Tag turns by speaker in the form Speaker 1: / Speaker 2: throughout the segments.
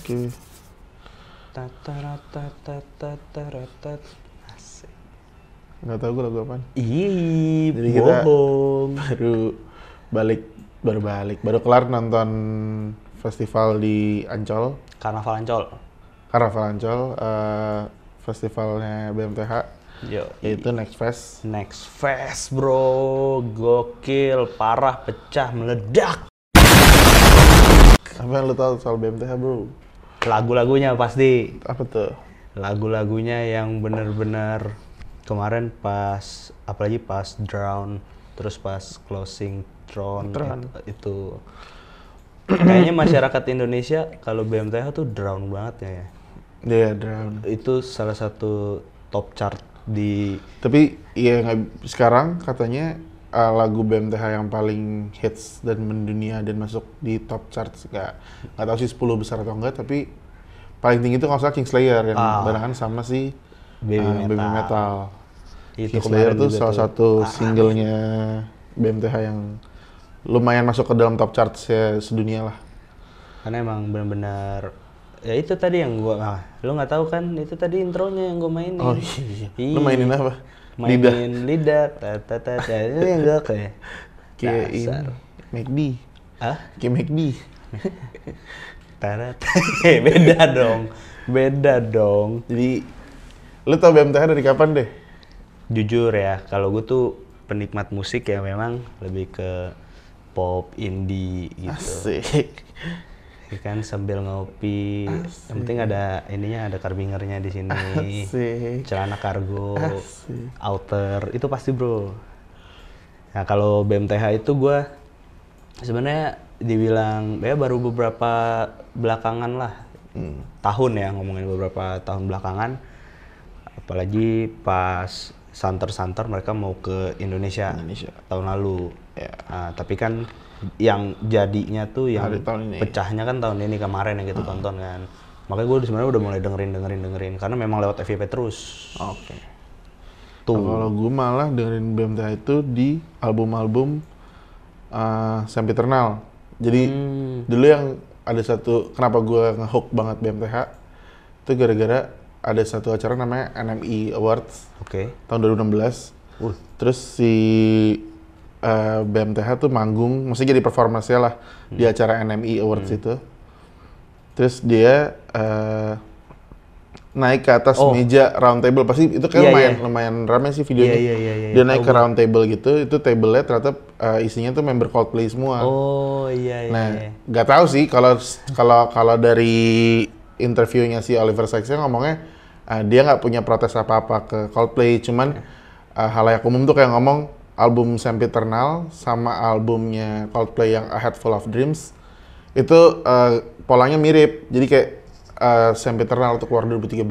Speaker 1: Oke.
Speaker 2: Tataratatatatatat. Asik.
Speaker 1: Nggak tahu gue lagu apaan.
Speaker 2: Ih,
Speaker 1: Jadi kita
Speaker 2: bohong.
Speaker 1: baru kelar nonton festival di Ancol.
Speaker 2: Karnaval Ancol.
Speaker 1: Festivalnya BMTH.
Speaker 2: Yo,
Speaker 1: Yaitu Next Fest.
Speaker 2: Next Fest, bro. Gokil, parah, pecah, meledak.
Speaker 1: Apa yang lu tahu soal BMTH, bro?
Speaker 2: Lagu-lagunya pasti.
Speaker 1: Apa tuh?
Speaker 2: Lagu-lagunya yang bener-bener kemarin pas, apalagi pas Drown, terus pas Closing Throne. Itu kayaknya masyarakat Indonesia kalau BMTH tuh Drown banget ya.
Speaker 1: Iya, Drown.
Speaker 2: Itu salah satu top chart di.
Speaker 1: Tapi ya sekarang katanya lagu BMTH yang paling hits dan mendunia dan masuk di top charts nggak tahu sih 10 besar atau enggak, tapi paling tinggi itu kalau salah Kingslayer yang barengan sama si Baby Metal.
Speaker 2: Itu
Speaker 1: Kingslayer tuh salah satu singlenya BMTH yang lumayan masuk ke dalam top charts ya sedunia lah.
Speaker 2: Karena emang benar-benar ya itu tadi yang gua lu nggak tahu kan, itu tadi intronya yang gua mainin.
Speaker 1: Oh iya. Lu mainin apa?
Speaker 2: Mainin lidah. Itu yang gak
Speaker 1: kayak ini McD. Kayak McD.
Speaker 2: Beda dong.
Speaker 1: Jadi lu tau BMTH dari kapan deh?
Speaker 2: Jujur ya, kalau gue tuh penikmat musik ya memang lebih ke pop, indie gitu.
Speaker 1: Asik.
Speaker 2: Ya kan sambil ngopi.
Speaker 1: Asik.
Speaker 2: Yang penting ada ininya, ada carbingernya di sini.
Speaker 1: Asik.
Speaker 2: Celana kargo,
Speaker 1: Asik.
Speaker 2: outer, itu pasti bro. Nah kalau BMTH itu gue sebenarnya dibilang ya baru beberapa belakangan lah. Tahun ya, ngomongin beberapa tahun belakangan. Apalagi pas Santer mereka mau ke Indonesia. Tahun lalu.
Speaker 1: Ya.
Speaker 2: Nah, tapi kan yang jadinya tuh yang pecahnya kan tahun ini kemarin yang gitu tonton kan. Makanya gue sebenarnya udah mulai dengerin karena memang lewat FYP terus.
Speaker 1: Oke.
Speaker 2: Tuh.
Speaker 1: Kalau gue malah dengerin BMTH itu di album-album Sempiternal. Jadi dulu yang ada satu, kenapa gue ngehook banget BMTH itu gara-gara ada satu acara namanya NME Awards. Tahun 2016. Terus si BMTH tuh manggung, maksudnya jadi performance-nya lah di acara NME Awards itu. Terus dia naik ke atas meja round table, pasti itu kan lumayan ramai sih videonya. Dia naik ke round table gitu, itu table-nya ternyata isinya tuh member Coldplay semua. Nah, nggak tahu sih kalau dari interviewnya si Oliver Sykes ngomongnya dia nggak punya protes apa-apa ke Coldplay, cuman halayak umum tuh kayak ngomong album Sempiternal sama albumnya Coldplay yang A Head Full of Dreams itu polanya mirip. Jadi kayak Sempiternal tuh keluar 2013,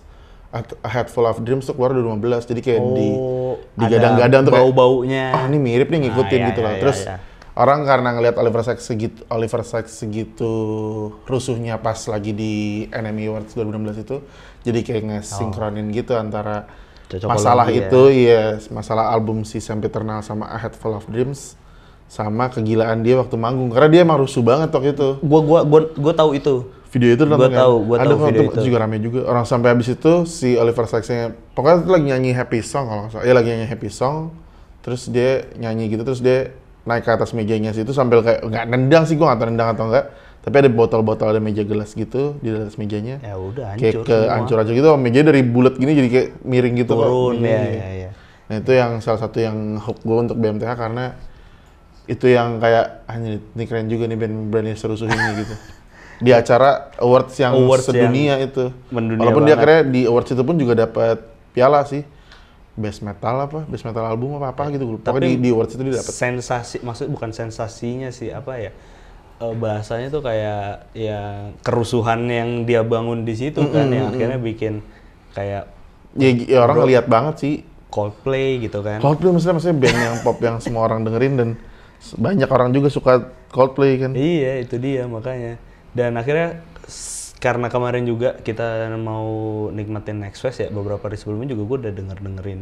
Speaker 1: A Head Full of Dreams tuh keluar 2015. Jadi kayak digadang-gadang tuh
Speaker 2: bau-baunya.
Speaker 1: Kayak, ini mirip nih, ngikutin gitu loh. Terus orang karena ngelihat Oliver Sykes segitu rusuhnya pas lagi di NME Awards 2016 itu, jadi kayak nge-sinkronin gitu antara masalah itu, masalah album si Sempiternal sama A Head Full of Dreams sama kegilaan dia waktu manggung, karena dia emang rusuh banget waktu itu.
Speaker 2: Gua tahu itu.
Speaker 1: Video itu nonton kan?
Speaker 2: Gua tahu video itu.
Speaker 1: Juga rame juga. Orang sampai habis itu si Oliver Sykes-nya pokoknya itu lagi nyanyi Happy Song kalau nggak salah. Dia lagi nyanyi Happy Song, terus dia nyanyi gitu, terus dia naik ke atas mejanya situ sambil kayak nggak nendang sih, gua nggak tahu nendang atau enggak. Tapi ada botol-botol, ada meja gelas gitu di atas mejanya.
Speaker 2: Ya udah hancur.
Speaker 1: Kayak hancur-hancur gitu, mejanya dari bulat gini jadi kayak miring gitu.
Speaker 2: Turun ya.
Speaker 1: Nah itu yang salah satu yang hook gue untuk BMTH, karena itu yang kayak ini keren juga nih band berani serusuh ini gitu. Di acara awards yang sedunia itu. Walaupun dia akhirnya di awards itu pun juga dapat piala sih. Best metal album apa gitu. Pokoknya di awards itu dia dapat.
Speaker 2: Sensasi, maksudnya bukan sensasinya sih, apa ya? Bahasanya tuh kayak ya kerusuhan yang dia bangun di situ kan, yang akhirnya bikin kayak
Speaker 1: ya orang ngeliat banget sih
Speaker 2: Coldplay gitu kan.
Speaker 1: Coldplay maksudnya band yang pop yang semua orang dengerin dan banyak orang juga suka Coldplay kan.
Speaker 2: Iya, itu dia makanya. Dan akhirnya karena kemarin juga kita mau nikmatin Next Fest ya, beberapa hari sebelumnya juga gue udah dengerin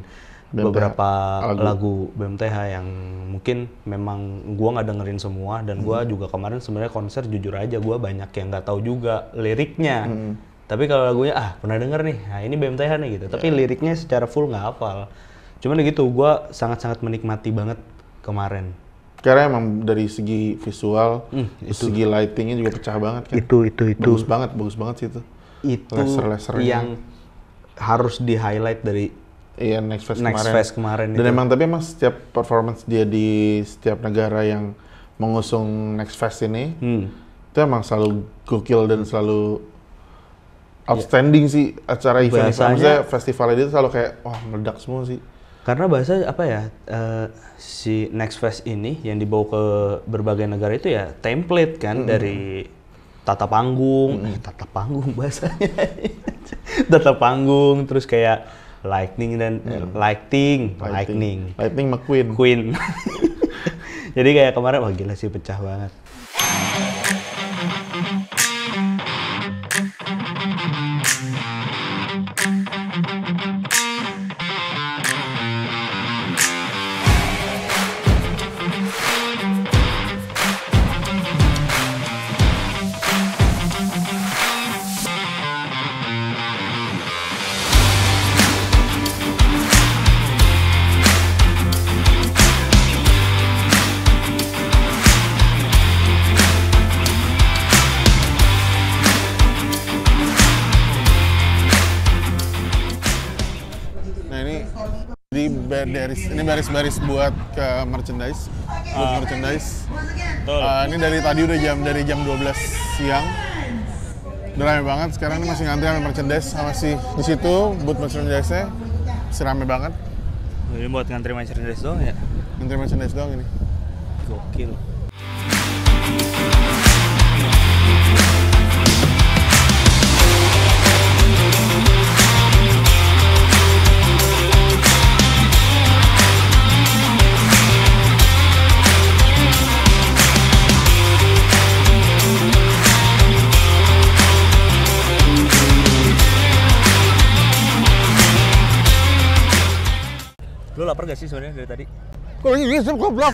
Speaker 2: beberapa lagu BMTH yang mungkin memang gua nggak dengerin semua, dan gua juga kemarin sebenarnya konser jujur aja gua banyak yang nggak tahu juga liriknya. Tapi kalau lagunya pernah denger nih, nah ini BMTH nih gitu. Tapi liriknya secara full nggak hafal. Cuman gitu, gua sangat-sangat menikmati banget kemarin.
Speaker 1: Karena emang dari segi visual, segi lightingnya juga pecah banget kan.
Speaker 2: Itu.
Speaker 1: Bagus banget sih itu.
Speaker 2: Itu
Speaker 1: laser-lasernya
Speaker 2: yang harus di highlight dari
Speaker 1: Next Fest kemarin. Dan
Speaker 2: itu.
Speaker 1: emang tapi emang setiap performance dia di setiap negara yang mengusung Next Fest ini, itu emang selalu gokil dan selalu outstanding sih acara event. Maksudnya festival itu selalu kayak meledak semua sih.
Speaker 2: Karena bahasa si Next Fest ini yang dibawa ke berbagai negara itu ya template kan, dari tata panggung bahasanya. Tata panggung, terus kayak Lightning McQueen. Jadi kayak kemarin gila sih, pecah banget.
Speaker 1: Ini baris-baris buat ke merchandise. Ini dari tadi dari jam 12 siang. Udah rame banget. Sekarang ini masih ngantri sama merchandise, masih di situ booth merchandise-nya masih rame banget.
Speaker 2: Ini buat ngantri merchandise doang ya?
Speaker 1: Ngantri merchandise doang ini.
Speaker 2: Gokil. Lu lapar gak sih sebenarnya dari tadi?
Speaker 1: Kok ini goblok?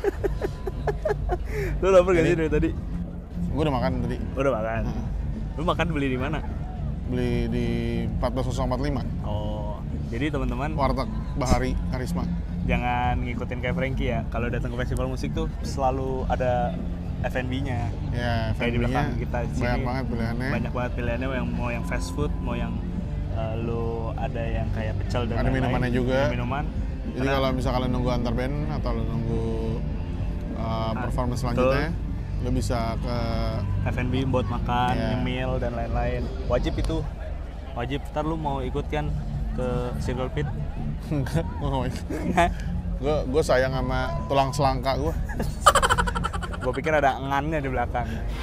Speaker 2: Lu lapar gak sih dari tadi?
Speaker 1: Gue udah makan tadi.
Speaker 2: Udah makan? Lu makan beli di mana?
Speaker 1: Beli di 14045.
Speaker 2: Oh, jadi teman-teman
Speaker 1: Warteg Bahari Karisma.
Speaker 2: Jangan ngikutin kayak Frankie ya. Kalau datang ke festival musik tuh selalu ada F&B-nya.
Speaker 1: Ya,
Speaker 2: kayak di belakang kita di sini.
Speaker 1: Banyak banget pilihannya.
Speaker 2: Banyak banget pilihannya, mau yang fast food, mau yang lu ada yang kayak pecel dan
Speaker 1: ada minumannya juga.
Speaker 2: Minuman.
Speaker 1: Jadi kalau misalkan kalian nunggu antar band atau lu nunggu performance selanjutnya, lu bisa ke
Speaker 2: F&B buat makan, nyemil dan lain-lain. Wajib itu. Wajib. Ntar lu mau ikut kan ke Circle Pit?
Speaker 1: Enggak, gue gak mau ikut. Gue sayang sama tulang selangka gue.
Speaker 2: Gue pikir ada engannya di belakang.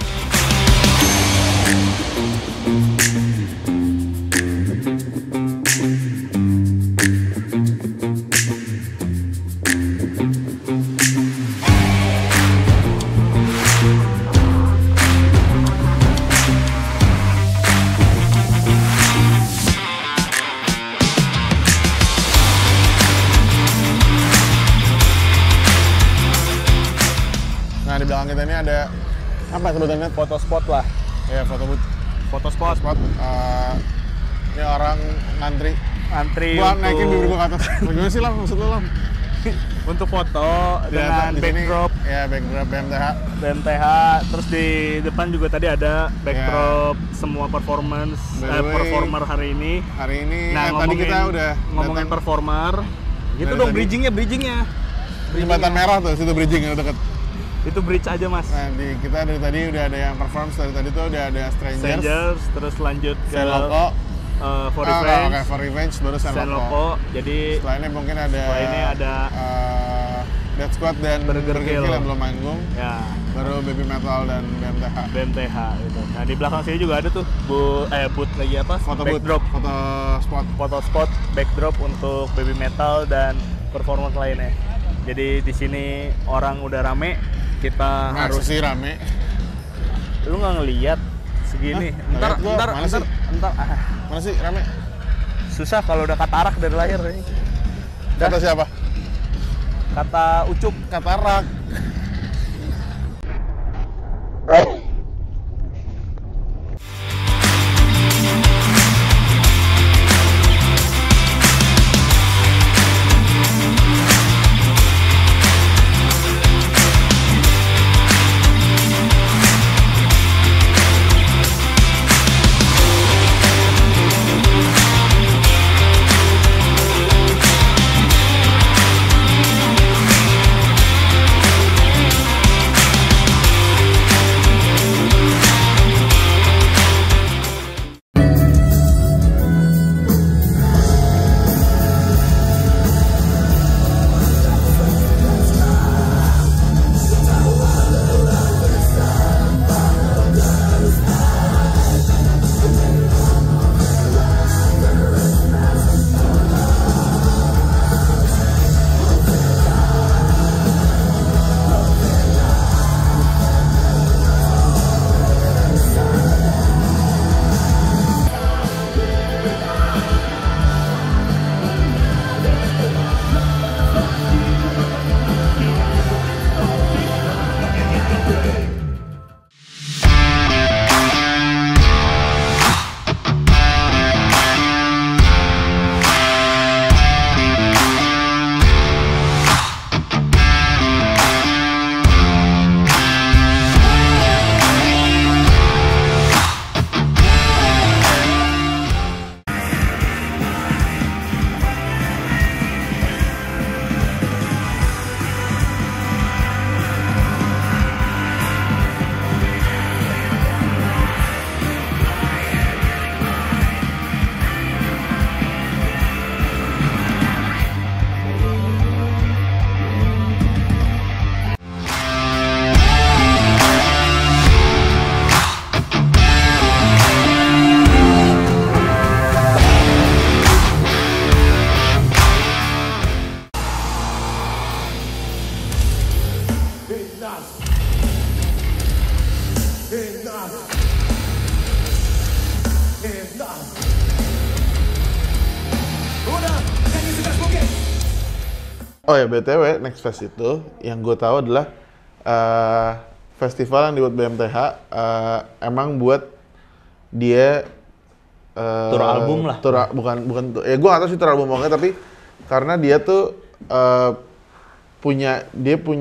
Speaker 1: Nah, di belakang kita ini ada apa sebutannya?
Speaker 2: Foto spot lah.
Speaker 1: Ya, foto spot. Ini orang ngantri. Gua naikin bibir gua ke atas. Gimana sih, Lam? Maksud lu, Lam?
Speaker 2: Untuk foto dengan backdrop.
Speaker 1: Ya, backdrop
Speaker 2: BMTH. Terus di depan juga tadi ada backdrop semua performance performer hari ini.
Speaker 1: Nah, tadi kita udah
Speaker 2: ngomongin performer. Gitu dong, bridgingnya.
Speaker 1: Jembatan merah tuh, situ bridging yang deket.
Speaker 2: Itu bridge aja, Mas.
Speaker 1: Nah, kita dari tadi udah ada yang perform, dari tadi tuh udah ada Strangers,
Speaker 2: terus lanjut ke
Speaker 1: For Revenge, baru San Loco.
Speaker 2: Jadi
Speaker 1: setelah ini mungkin ada Death Squad dan Burger Kill yang belum manggung.
Speaker 2: Ya.
Speaker 1: Baru Baby Metal dan
Speaker 2: BMTH gitu. Nah, di belakang sini juga ada tuh booth lagi apa? Foto spot backdrop untuk Baby Metal dan performance lainnya. Jadi di sini orang udah rame, kita harus
Speaker 1: sih rame.
Speaker 2: Lu nggak ngelihat segini? Ntar.
Speaker 1: Mana sih rame?
Speaker 2: Susah kalau udah katarak dari lahir nih.
Speaker 1: Kata siapa?
Speaker 2: Kata Ucup.
Speaker 1: Kata Rak. Oh ya, BTW, Next Fest itu yang gue tahu adalah festival yang dibuat BMTH emang buat dia
Speaker 2: tur album lah.
Speaker 1: Bukan ya gue nggak tahu sih tur album banget, tapi karena dia tuh punya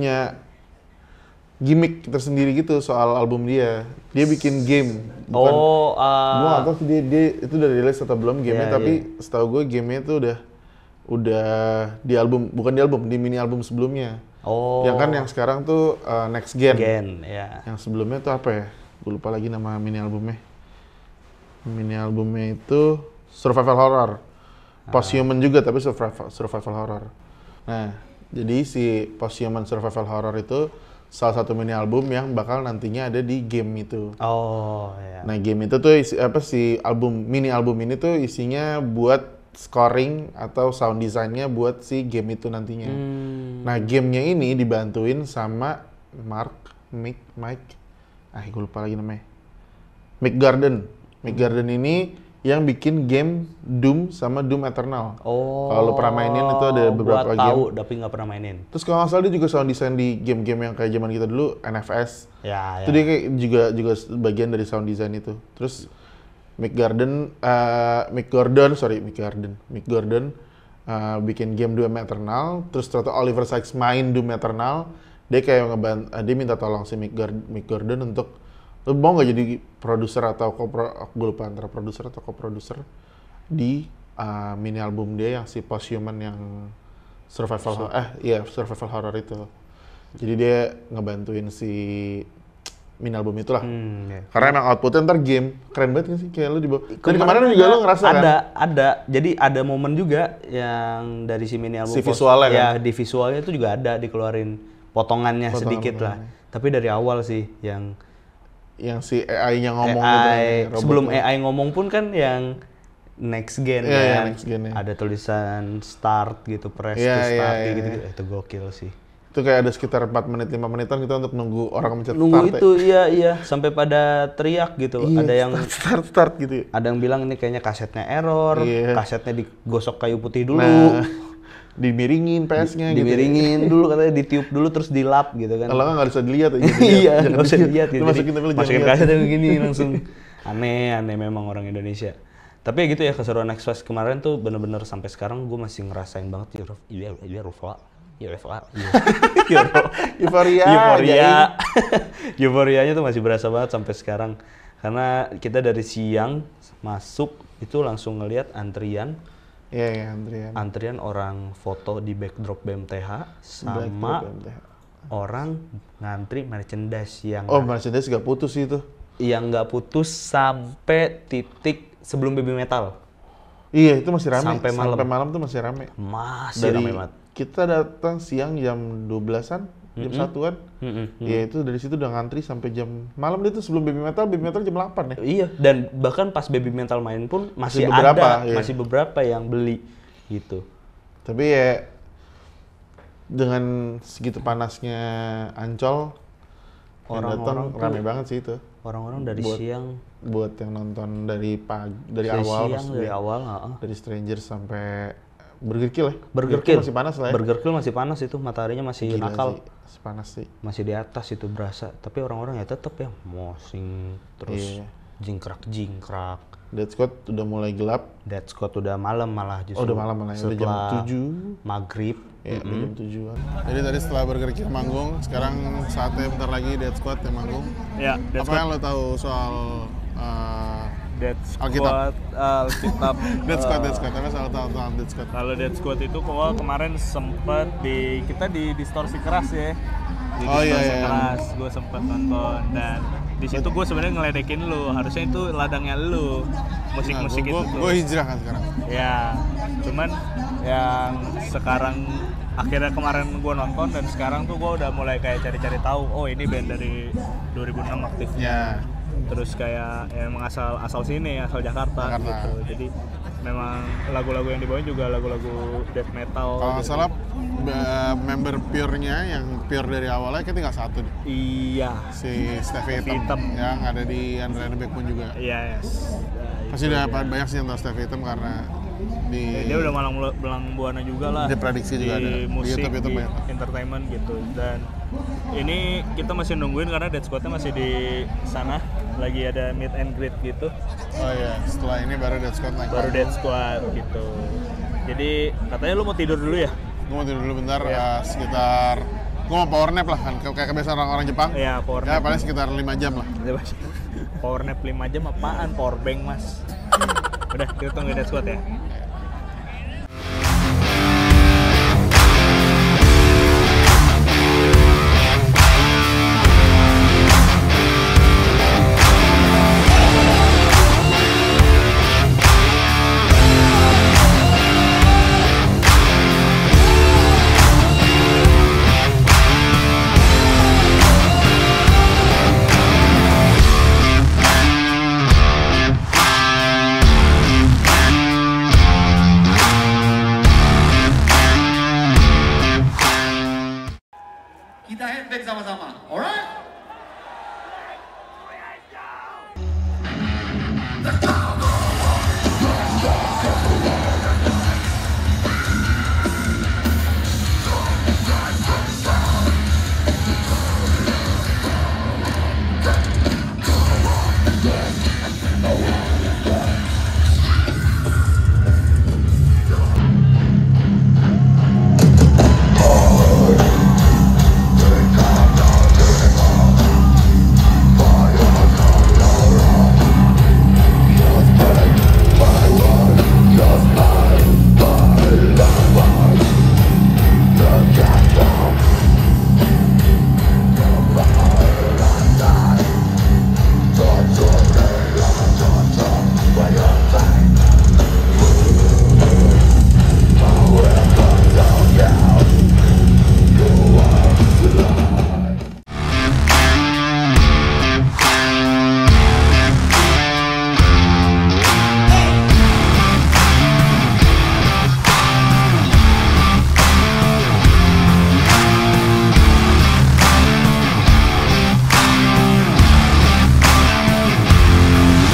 Speaker 1: gimmick tersendiri gitu soal album dia. Dia bikin game. Gue nggak tahu sih dia itu udah rilis atau belum gamenya, tapi setahu gue gamenya itu udah di album, bukan di album, di mini album sebelumnya. Yang kan yang sekarang tuh Next Gen. Yang sebelumnya tuh apa ya? Gue lupa lagi nama mini albumnya. Mini albumnya itu Survival Horror. Posthuman juga tapi survival horror. Nah, jadi si Posthuman Survival Horror itu salah satu mini album yang bakal nantinya ada di game itu. Nah, game itu tuh mini album ini tuh isinya buat scoring atau sound design-nya buat si game itu nantinya. Nah, gamenya ini dibantuin sama Mike, gue lupa lagi namanya. Mick Garden ini yang bikin game Doom sama Doom Eternal. Kalau lu pernah mainin itu ada beberapa game.
Speaker 2: Tahu, tapi nggak pernah mainin.
Speaker 1: Terus kalau nggak salah dia juga sound design di game-game yang kayak zaman kita dulu, NFS. Itu dia kayak juga bagian dari sound design itu. Terus Mick Gordon bikin game Doom Eternal, terus ternyata Oliver Sykes main Doom Eternal. Dia kayak dia minta tolong si Mick Gordon untuk, lu mau nggak jadi produser atau gue lupa antara produser atau co-producer di mini album dia yang si Posthuman yang survival horror itu. Jadi dia ngebantuin si mini album itulah. Karena emang outputnya ntar game. Keren banget gak sih? Kayak lu dibawa. Dari kemarin juga lu ngerasa kan?
Speaker 2: Ada. Jadi ada momen juga yang dari si mini album.
Speaker 1: Si visualnya kan?
Speaker 2: Ya, di visualnya itu juga ada dikeluarin potongannya sedikit lah. Tapi dari awal sih yang
Speaker 1: si AI-nya ngomong gitu.
Speaker 2: Sebelum AI ngomong pun kan yang Next Gen
Speaker 1: Next Gen,
Speaker 2: ada tulisan start gitu, press to start gitu. Itu gokil sih.
Speaker 1: Itu kayak ada sekitar 4 menit, 5 menitan gitu untuk nunggu orang mencet start.
Speaker 2: Nunggu itu, iya. Sampai pada teriak gitu. Ada yang
Speaker 1: start gitu.
Speaker 2: Ada yang bilang ini kayaknya kasetnya error, kasetnya digosok kayu putih dulu.
Speaker 1: Nah, Dimiringin PS-nya gitu.
Speaker 2: Dimiringin dulu katanya, ditiup dulu terus dilap gitu kan.
Speaker 1: Kalau nggak bisa dilihat aja.
Speaker 2: Iya, nggak usah dilihat gitu.
Speaker 1: Masukin
Speaker 2: kaset begini langsung. Aneh memang orang Indonesia. Tapi ya gitu ya, keseruan Next Fest kemarin tuh bener-bener sampai sekarang gue masih ngerasain banget euforianya tuh masih berasa banget sampai sekarang. Karena kita dari siang masuk itu langsung ngelihat antrian.
Speaker 1: Iya,
Speaker 2: antrian orang foto di backdrop BMTH sama orang ngantri merchandise yang
Speaker 1: merchandise gak putus itu.
Speaker 2: Yang nggak putus sampai titik sebelum Baby Metal.
Speaker 1: Iya, itu masih rame.
Speaker 2: Sampai
Speaker 1: malam tuh masih rame.
Speaker 2: Masih rame banget.
Speaker 1: Kita datang siang jam 12-an, jam 1-an. Ya itu dari situ udah ngantri sampai jam malam itu sebelum Baby Metal jam 8 ya.
Speaker 2: Iya, dan bahkan pas Baby Metal main pun masih beberapa yang beli gitu.
Speaker 1: Tapi ya dengan segitu panasnya Ancol, orang-orang rame banget sih itu.
Speaker 2: Orang-orang dari siang
Speaker 1: buat yang nonton dari awal dari Stranger sampai Burger Kill ya.
Speaker 2: Burger Kill
Speaker 1: masih panas lah ya.
Speaker 2: Burger Kill masih panas itu, mataharinya masih nakal.
Speaker 1: Panas sih.
Speaker 2: Masih di atas itu berasa, tapi orang-orang ya tetap ya mosing terus jingkrak.
Speaker 1: Dead Squad udah mulai gelap.
Speaker 2: Dead Squad udah malam malah justru.
Speaker 1: Udah malam malah. Udah jam 7
Speaker 2: maghrib.
Speaker 1: Ya, jam 7-an. Jadi tadi setelah Burger Kill manggung, sekarang saatnya bentar lagi Dead Squad yang manggung.
Speaker 3: Ya,
Speaker 1: apa yang lo tahu soal
Speaker 3: Dead Squad,
Speaker 1: Alkitab? Dead Squad. Apa soal tentang Dead Squad?
Speaker 3: Kalau Dead Squad itu kemarin sempet kita di distorsi keras ya. Keras, gue sempet nonton dan di situ gue sebenarnya ngeledekin lu, harusnya itu ladangnya lu, musik-musik itu tuh.
Speaker 1: Gue hijrah kan sekarang.
Speaker 3: Ya, cuman yang sekarang akhirnya kemarin gue nonton dan sekarang tuh gue udah mulai kayak cari-cari tahu, oh ini band dari 2006 aktifnya. Terus kayak emang asal sini, asal Jakarta gitu. Jadi memang lagu-lagu yang dibawain juga lagu-lagu death metal.
Speaker 1: Kalau nggak salah member pure-nya yang pure dari awalnya kan tinggal satu nih.
Speaker 3: Iya.
Speaker 1: Si Stevie Hitam yang ada di Under the Backbone juga.
Speaker 3: Iya, yes.
Speaker 1: Pasti udah banyak sih yang tahu Stevie Hitam karena
Speaker 3: dia udah belang buana juga lah.
Speaker 1: Dia prediksi juga ada
Speaker 3: musik,
Speaker 1: di YouTube
Speaker 3: di entertainment gitu. Dan ini kita masih nungguin karena Dead Squad-nya masih di sana, lagi ada meet and greet gitu.
Speaker 1: Oh iya, setelah ini baru Dead Squad naik.
Speaker 3: Baru Dead Squad gitu. Jadi katanya lu mau tidur dulu ya?
Speaker 1: Gue mau tidur dulu bentar, sekitar gue mau power nap lah kan, kayak kebiasaan orang-orang Jepang.
Speaker 3: Iya, power
Speaker 1: nap. Ya paling sekitar 5 jam lah.
Speaker 3: Power nap 5 jam apaan? Power bank mas. Udah, kita tunggu Dead Squad ya.
Speaker 4: Kita headbang sama-sama, alright?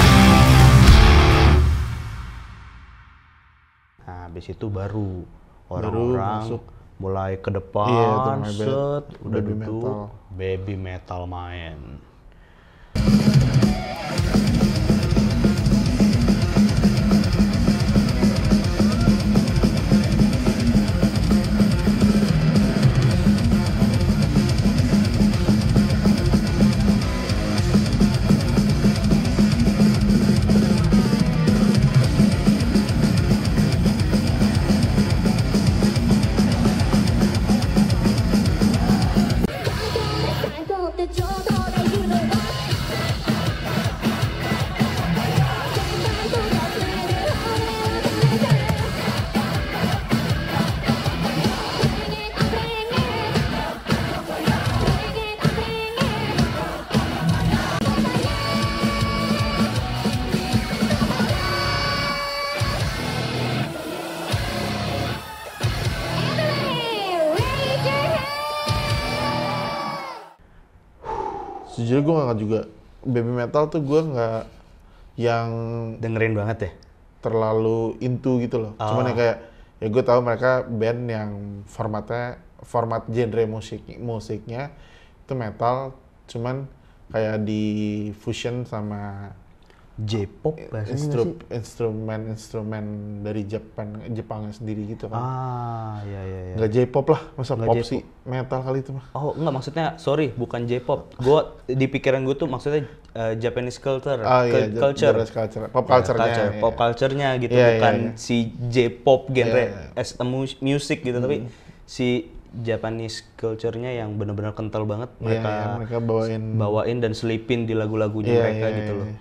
Speaker 2: Habis itu baru orang-orang mulai ke depan, set, udah duduk, baby metal main.
Speaker 1: Sejujurnya gue nggak juga baby metal tuh gue nggak yang
Speaker 2: dengerin banget ya,
Speaker 1: terlalu into gitu loh. Cuman ya kayak ya gue tahu mereka band yang format genre musiknya itu metal, cuman kayak di fusion sama
Speaker 2: J-pop bahasanya
Speaker 1: instrumen dari Jepang sendiri gitu kan.
Speaker 2: Iya.
Speaker 1: Nggak J-pop lah, masa pop sih, metal kali itu mah.
Speaker 2: Oh enggak, maksudnya sorry, bukan J-pop. Gue di pikiran gue tuh maksudnya Japanese culture,
Speaker 1: pop culture-nya.
Speaker 2: Pop culture-nya gitu, bukan si J-pop genre as a music gitu, tapi si Japanese culture-nya yang benar-benar kental banget mereka bawain dan selipin di lagu-lagunya mereka gitu loh.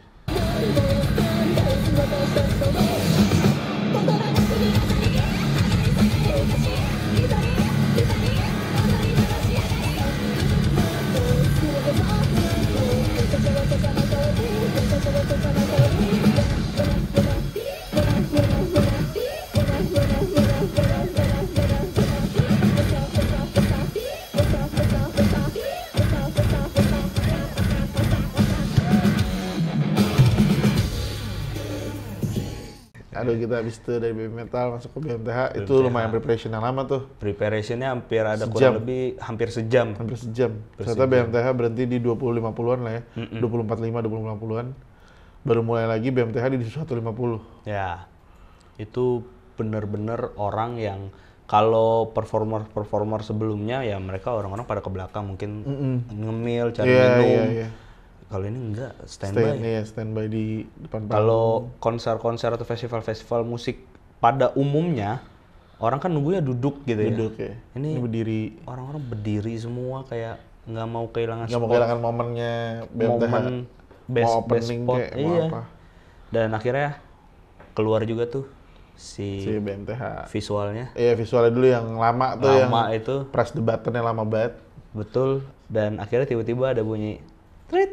Speaker 1: Aduh, kita habis itu dari baby metal masuk ke BMTH, itu lumayan preparation yang lama tuh.
Speaker 2: Preparationnya hampir ada kurang lebih hampir sejam.
Speaker 1: Ternyata BMTH berhenti di 20.50-an lah ya, 20.45, 20.50-an. Baru mulai lagi BMTH di 21.50.
Speaker 2: Ya, itu bener-bener orang yang kalau performer sebelumnya ya mereka orang-orang pada ke belakang mungkin ngemil, cari minum. Kalau ini enggak,
Speaker 1: standby di depan.
Speaker 2: Kalau konser-konser atau festival-festival musik pada umumnya orang kan nunggunya duduk gitu
Speaker 1: ya.
Speaker 2: Ini
Speaker 1: berdiri.
Speaker 2: Orang-orang berdiri semua kayak nggak mau kehilangan
Speaker 1: momennya BMTH.
Speaker 2: Best spot.
Speaker 1: Apa.
Speaker 2: Dan akhirnya keluar juga tuh si
Speaker 1: BMTH.
Speaker 2: Visualnya.
Speaker 1: Iya, visualnya dulu yang lama tuh, yang
Speaker 2: itu
Speaker 1: press the button-nya lama banget.
Speaker 2: Betul. Dan akhirnya tiba-tiba ada bunyi trit.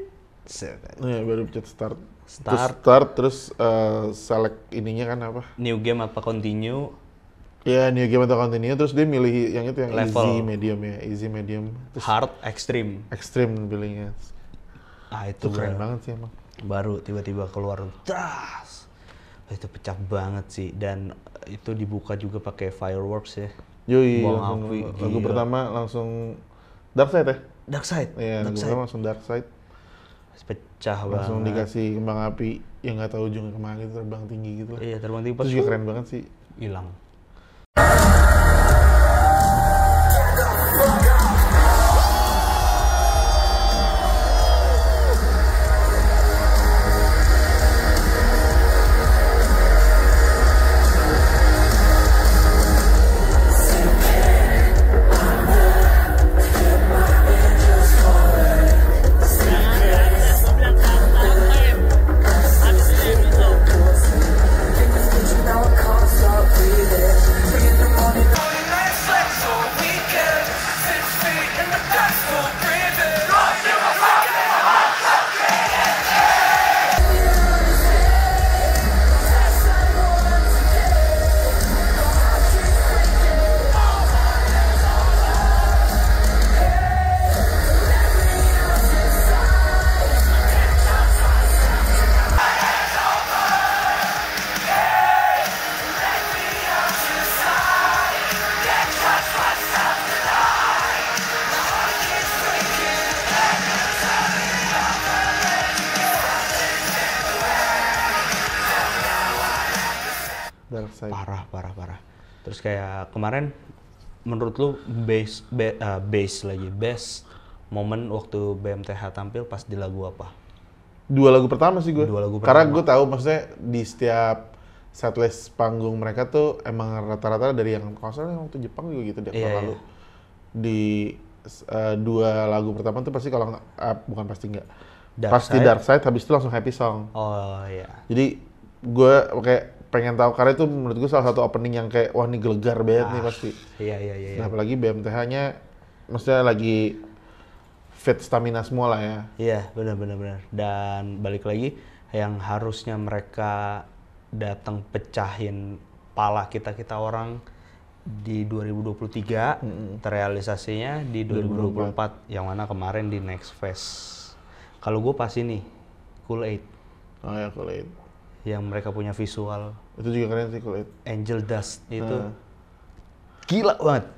Speaker 1: Baru pencet start terus select ininya kan apa?
Speaker 2: New game apa continue?
Speaker 1: Ya, new game atau continue, terus dia milih yang itu yang
Speaker 2: level.
Speaker 1: Easy medium. Terus
Speaker 2: hard, extreme
Speaker 1: pilihnya.
Speaker 2: Itu
Speaker 1: keren banget sih emang.
Speaker 2: Baru tiba-tiba keluar das. Itu pecah banget sih, dan itu dibuka juga pakai fireworks ya.
Speaker 1: Yoi, lagu pertama langsung Dark Side ya?
Speaker 2: Dark Side.
Speaker 1: Iya, lagu pertama langsung Dark Side.
Speaker 2: Pecah banget.
Speaker 1: Langsung dikasih kembang api yang nggak tahu ujungnya kemana gitu, terbang tinggi gitu lah.
Speaker 2: Iya, terbang tinggi.
Speaker 1: Itu juga keren banget sih.
Speaker 2: Hilang.
Speaker 5: Breathing.
Speaker 1: Side.
Speaker 2: Parah. Terus kayak kemarin menurut lu best momen waktu BMTH tampil pas di lagu apa?
Speaker 1: 2 lagu pertama sih gue. Karena gue tahu maksudnya di setiap setlist panggung mereka tuh emang rata-rata dari yang kalau salah waktu Jepang juga gitu deh. Lalu di 2 lagu pertama tuh pasti kalau bukan pasti enggak. Pasti Dark Side, habis itu langsung Happy Song.
Speaker 2: Oh iya.
Speaker 1: Jadi gue kayak pengen tahu karena itu menurut gue salah satu opening yang kayak wah ini gelegar banget nih pasti.
Speaker 2: Iya.
Speaker 1: Nah, apalagi BMTH-nya maksudnya lagi fit stamina semua lah ya.
Speaker 2: Iya, benar. Dan balik lagi yang harusnya mereka datang pecahin pala kita orang di 2023, terrealisasinya di 2024 yang mana kemarin di Next Fest. Kalau gue pas ini Kool-Aid.
Speaker 1: Oh ya, Kool-Aid.
Speaker 2: Yang mereka punya visual.
Speaker 1: Itu juga keren sih Kool-Aid.
Speaker 2: Angel Dust itu gila banget.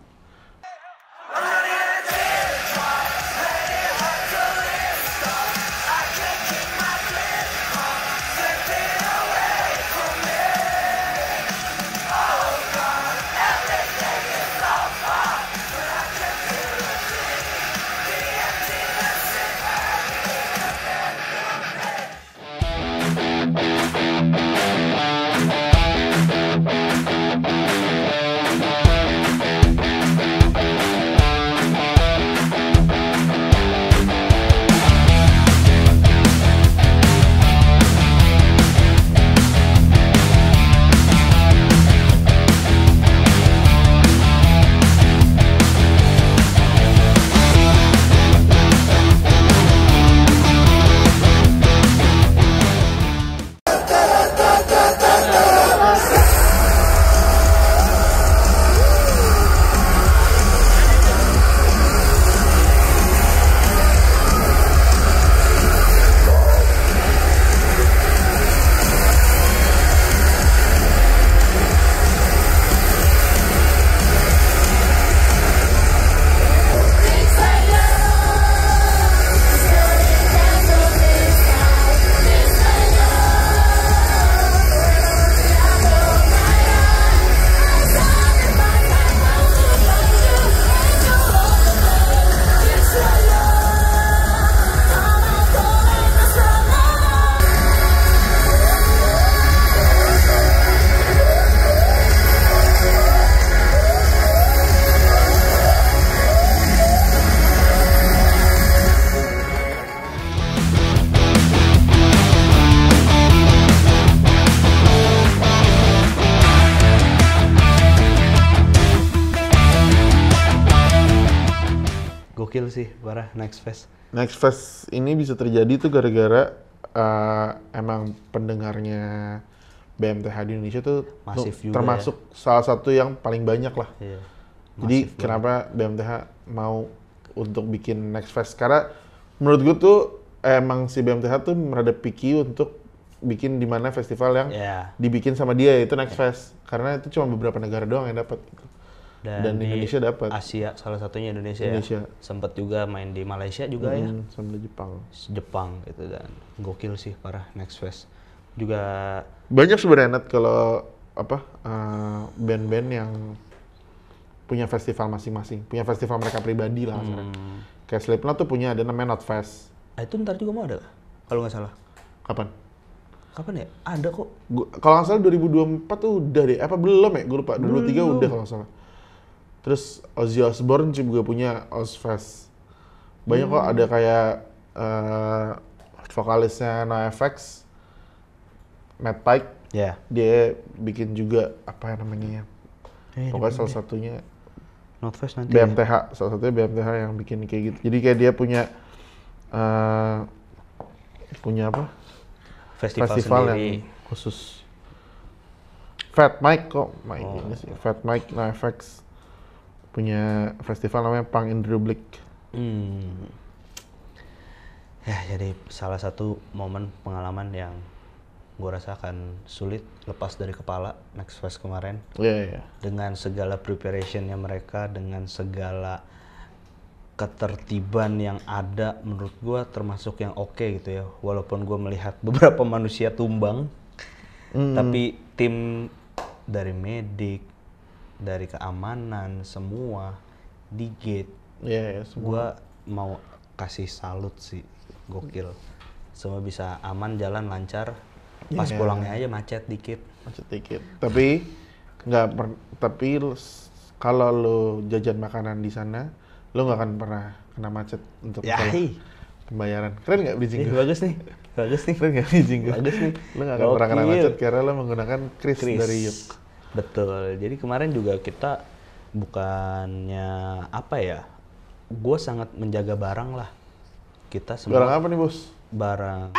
Speaker 2: Gokil sih, parah Next Fest.
Speaker 1: Next Fest ini bisa terjadi tuh gara-gara emang pendengarnya BMTH di Indonesia tuh
Speaker 2: masif juga
Speaker 1: termasuk salah satu yang paling banyak lah.
Speaker 2: Iya.
Speaker 1: Jadi kenapa BMTH mau untuk bikin Next Fest? Karena menurut gue tuh emang si BMTH tuh merada picky untuk bikin di mana festival yang dibikin sama dia itu Next Fest. Karena itu cuma beberapa negara doang yang dapat. Dan Indonesia dapat.
Speaker 2: Asia salah satunya Indonesia. Ya. Sempat juga main di Malaysia juga ya.
Speaker 1: Sama Jepang.
Speaker 2: Jepang gitu dan gokil sih parah Next Fest. Juga
Speaker 1: banyak sebenarnya kalau band-band yang punya festival masing-masing, punya festival mereka pribadi lah. Kayak Slipknot tuh punya ada namanya Notfest.
Speaker 2: Itu ntar juga mau ada kalau nggak salah. Kapan ya? Ada kok.
Speaker 1: Kalau nggak salah 2024 tuh udah deh. Apa belum ya? Gue lupa. 2023 udah kalau nggak salah. Terus Ozzy Osbourne juga punya Ozfest. Banyak kok ada kayak vokalisnya NoFX, Matt Pike. Dia bikin juga apa namanya? Pokoknya salah satunya
Speaker 2: Notfest nanti.
Speaker 1: BMTH, salah satunya BMTH yang bikin kayak gitu. Jadi kayak dia punya apa? Festival yang khusus. Fat Mike kok, ini sih. Fat Mike NoFX punya festival namanya Punk in the Republic.
Speaker 2: Ya, jadi salah satu momen pengalaman yang gue rasakan sulit lepas dari kepala Next Fest kemarin. Dengan segala preparationnya mereka, dengan segala ketertiban yang ada, menurut gue termasuk yang oke gitu ya. Walaupun gue melihat beberapa manusia tumbang, tapi tim dari medik, dari keamanan, semua di gate.
Speaker 1: Iya, semua.
Speaker 2: Gua mau kasih salut sih, gokil. Semua bisa aman, jalan lancar. Pas pulangnya aja macet dikit.
Speaker 1: Tapi kalau lo jajan makanan di sana, lo nggak akan pernah kena macet untuk pembayaran. Keren nggak bridging gue?
Speaker 2: Bagus nih.
Speaker 1: Keren nggak bridging gue?
Speaker 2: Bagus nih.
Speaker 1: Lo nggak akan pernah kena macet karena lo menggunakan kris dari Yuk.
Speaker 2: Betul. Jadi kemarin juga kita bukannya apa ya? Gue sangat menjaga barang lah. Kita semua.
Speaker 1: Barang apa nih bos?
Speaker 2: Barang.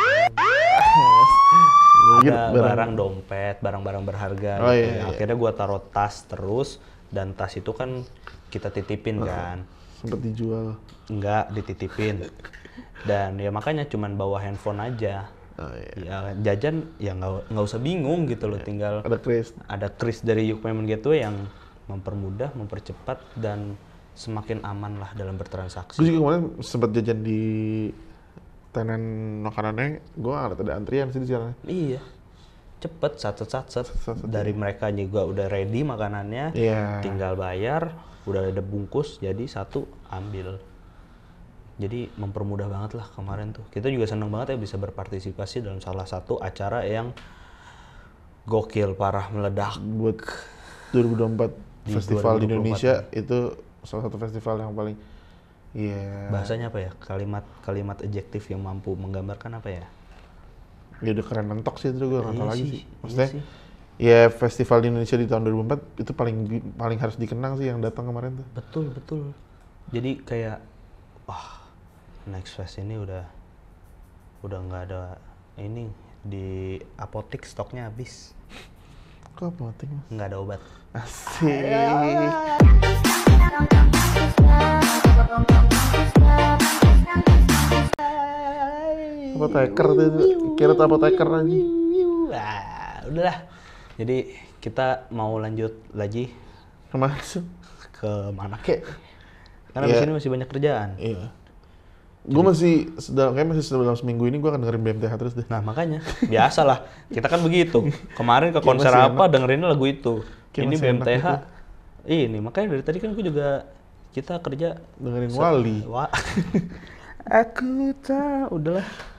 Speaker 2: Ada barang dompet, barang-barang berharga.
Speaker 1: Oh,
Speaker 2: gitu.
Speaker 1: iya.
Speaker 2: Akhirnya gue taruh tas terus, dan tas itu kan kita titipin kan.
Speaker 1: Sempet dijual.
Speaker 2: Enggak, dititipin. Dan ya makanya cuman bawa handphone aja.
Speaker 1: Oh, iya.
Speaker 2: Ya jajan ya nggak usah bingung gitu loh, tinggal
Speaker 1: Ada kris
Speaker 2: dari Yuk Payment Gateway yang mempermudah, mempercepat, dan semakin aman lah dalam bertransaksi.
Speaker 1: Gue juga kemarin sempat jajan di tenan makanannya, gue ada antrian sih di sana.
Speaker 2: Iya, cepet, satset. Dari mereka juga udah ready makanannya, tinggal bayar, udah ada bungkus, jadi satu ambil. Jadi mempermudah banget lah kemarin tuh. Kita juga seneng banget ya bisa berpartisipasi dalam salah satu acara yang gokil, parah, meledak.
Speaker 1: Buat 2024 festival di Indonesia itu salah satu festival yang paling
Speaker 2: bahasanya apa ya? Kalimat adjektif yang mampu menggambarkan apa ya?
Speaker 1: Ya udah keren mentok sih itu, gue nggak tahu lagi sih. Maksudnya
Speaker 2: iya
Speaker 1: ya festival di Indonesia di tahun 2004 itu paling harus dikenang sih yang datang kemarin tuh.
Speaker 2: Betul. Jadi kayak Next Fest ini udah nggak ada ini, di apotek stoknya habis.
Speaker 1: Kok apotek?
Speaker 2: Nggak ada obat.
Speaker 1: Asik. Apoteker tuh, kira tuh apoteker aja.
Speaker 2: Udahlah. Jadi kita mau lanjut lagi ke mana kek? Karena di sini masih banyak kerjaan.
Speaker 1: Iya. Gue masih dalam seminggu ini gue akan dengerin BMTH terus deh.
Speaker 2: Nah makanya, biasalah. Kita kan begitu. Kemarin ke konser apa dengerin lagu itu. Ini BMTH. Ini makanya dari tadi kan kita kerja
Speaker 1: dengerin Wali.
Speaker 2: Aku tak, udahlah.